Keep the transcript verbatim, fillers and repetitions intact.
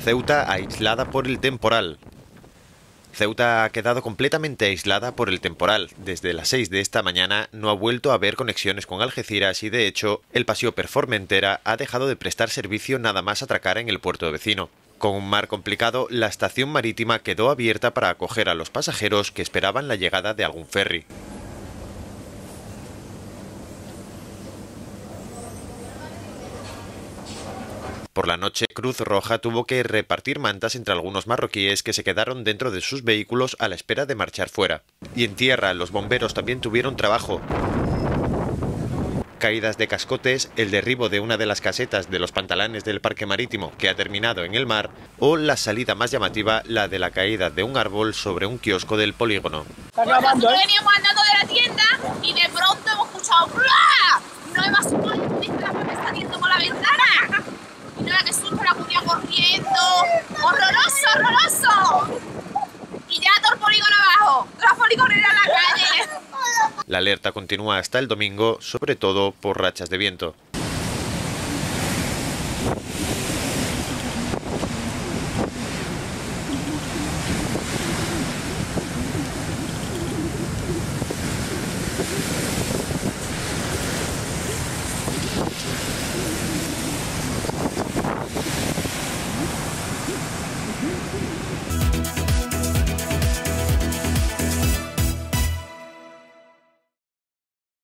Ceuta aislada por el temporal. Ceuta ha quedado completamente aislada por el temporal. Desde las seis de esta mañana no ha vuelto a haber conexiones con Algeciras y, de hecho, el paseo per Formentera ha dejado de prestar servicio nada más atracar en el puerto vecino. Con un mar complicado, la estación marítima quedó abierta para acoger a los pasajeros que esperaban la llegada de algún ferry. Por la noche, Cruz Roja tuvo que repartir mantas entre algunos marroquíes que se quedaron dentro de sus vehículos a la espera de marchar fuera. Y en tierra, los bomberos también tuvieron trabajo. Caídas de cascotes, el derribo de una de las casetas de los pantalanes del parque marítimo que ha terminado en el mar, o la salida más llamativa, la de la caída de un árbol sobre un kiosco del polígono. Pues nosotros veníamos andando de la tienda y de pronto hemos escuchado ¡plá! No hemos visto la mamá saliendo por la ventana. Y nada, que surge la judía corriendo. ¡Horroroso, horroroso! Y ya todo el polígono abajo. Todos los polígonos en la calle. La alerta continúa hasta el domingo, sobre todo por rachas de viento.